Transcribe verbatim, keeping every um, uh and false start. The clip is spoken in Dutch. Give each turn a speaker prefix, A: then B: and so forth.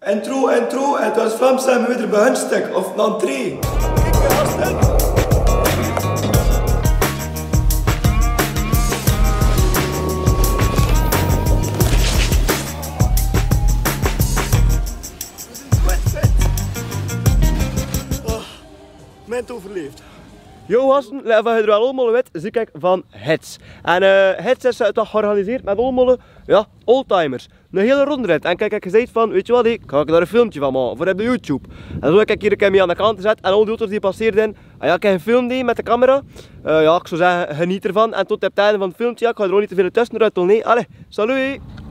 A: Intro, intro, en het was Vlaams samen met een begunstuk, of een entree. Kijk, mijn gasten. Mijn overleefd.
B: Yo gasten, laten we er wel allemaal weten, zie ik van Hets. En uh, Hets is uh, toch georganiseerd met allemaal ja, oldtimers. Een hele rondrit. En kijk, ik gezegd van, weet je wat, ik ga ik daar een filmpje van maken voor op de YouTube. En zo heb ik hier een keer mee aan de kant gezet en al die auto's die passeerden. En ja, ik heb een film die met de camera. Uh, ja, ik zou zeggen, geniet ervan. En tot op het einde van het filmpje, ja, ik ga er ook niet te veel tussen ruttelen. Nee, allee, salut!